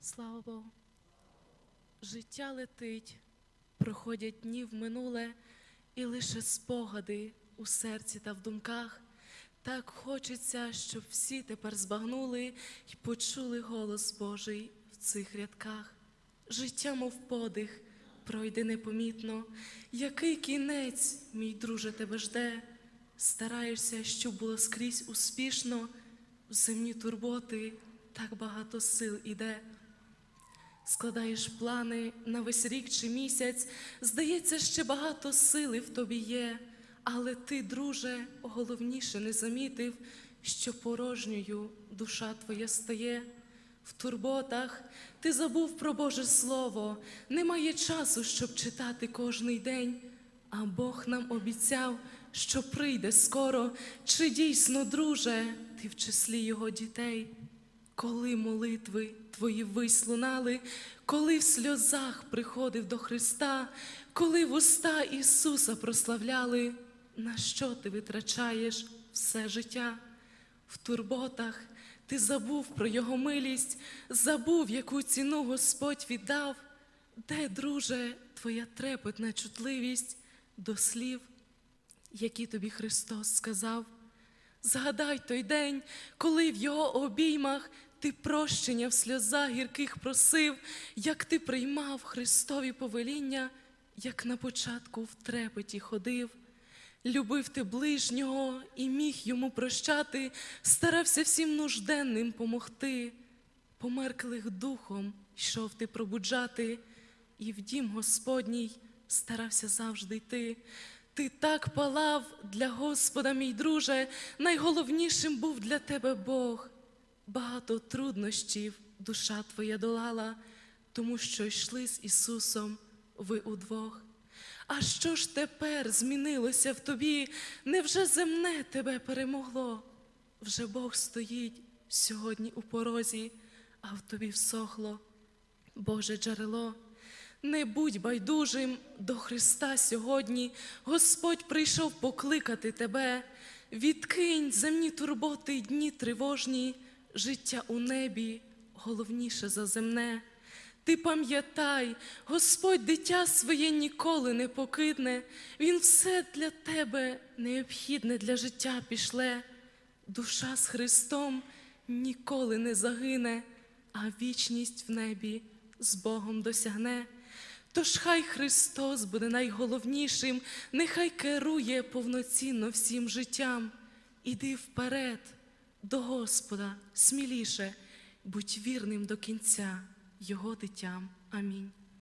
Слава Богу. Життя летить, проходять дні в минуле, і лише спогади у серці та в думках. Так хочеться, щоб всі тепер збагнули й почули голос Божий в цих рядках. Життя, мов подих, пройде непомітно. Який кінець, мій друже, тебе жде? Стараєшся, щоб було скрізь успішно. В земні турботи так багато сил іде. Складаєш плани на весь рік чи місяць, здається, ще багато сили в тобі є, але ти, друже, головніше не замітив, що порожньою душа твоя стає. В турботах ти забув про Боже Слово, немає часу, щоб читати кожний день, а Бог нам обіцяв, що прийде скоро. Чи дійсно, друже, ти в числі Його дітей? Коли молитви твої ввись лунали, коли в сльозах приходив до Христа, коли вуста Ісуса прославляли, на що ти витрачаєш все життя? В турботах ти забув про Його милість, забув, яку ціну Господь віддав. Де, друже, твоя трепетна чутливість до слів, які тобі Христос сказав? Згадай той день, коли в Його обіймах ти прощення в сльозах гірких просив, як ти приймав Христові повеління, як на початку в трепеті ходив. Любив ти ближнього і міг йому прощати, старався всім нужденним помогти. Померклих духом йшов ти пробуджати, і в дім Господній старався завжди йти. Ти так палав для Господа, мій друже, найголовнішим був для тебе Бог. Багато труднощів душа твоя долала, тому що йшли з Ісусом ви удвох. А що ж тепер змінилося в тобі? Невже земне тебе перемогло? Вже Бог стоїть сьогодні у порозі, а в тобі всохло Боже джерело. Не будь байдужим до Христа сьогодні, Господь прийшов покликати тебе. Відкинь земні турботи й дні тривожні, життя у небі головніше за земне. Ти пам'ятай, Господь дитя своє ніколи не покидне, Він все для тебе необхідне для життя пішле. Душа з Христом ніколи не загине, а вічність в небі з Богом досягне. Тож хай Христос буде найголовнішим, нехай керує повноцінно всім життям. Іди вперед до Господа сміліше, будь вірним до кінця Його дитям. Амінь.